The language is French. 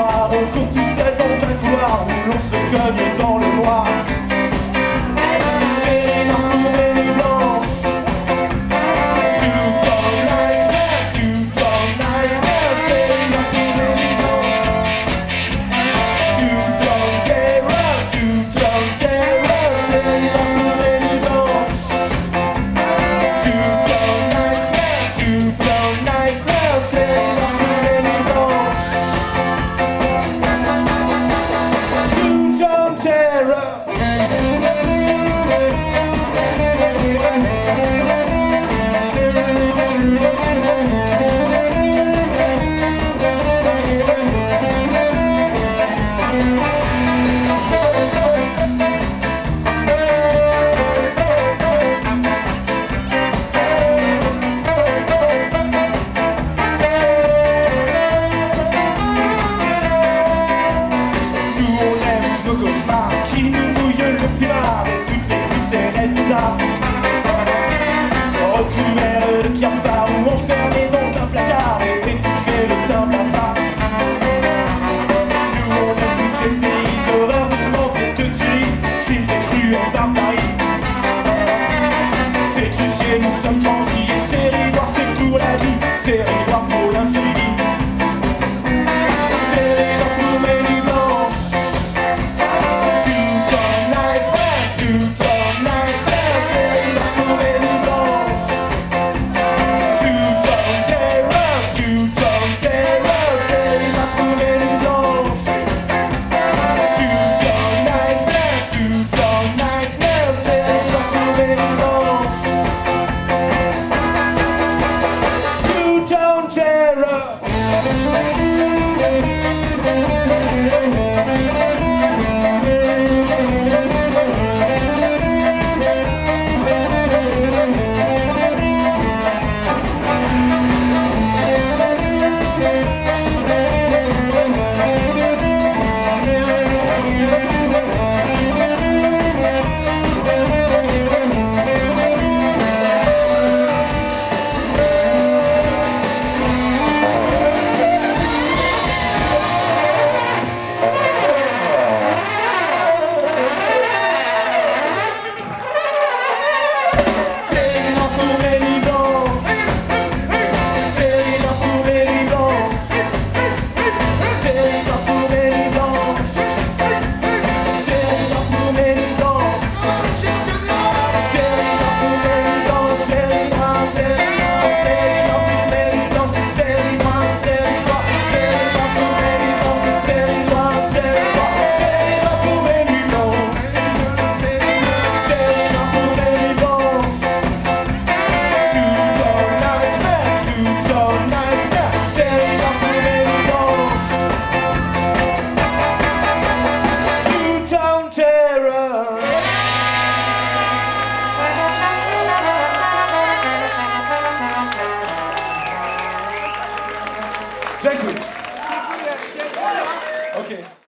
noir, on court tout seul dans un couloir où l'on se cogne dans le noir. C'est la nuit blanche. Tout en nightmare, tout en nightmare. C'est la nuit blanche. Tout en terreur, tout en terreur. C'est la nuit blanche. Tout en nightmare, tout en nightmare. C'est la nuit blanche. Tout en terreur. Nos cauchemars qui nous mouillent le plumard et toutes les nuits c'est ça. Recouverts de cafards ou enfermés dans un placard et étouffés le teint blafard. Nous on aime toutes ces séries d'horreur, moquettes de tuerie, crimes et cruels barbarie. Pétrifiés, nous sommes transis et séries noires c'est pour la vie, séries noires pour l'infini. Dziękuję. Okay.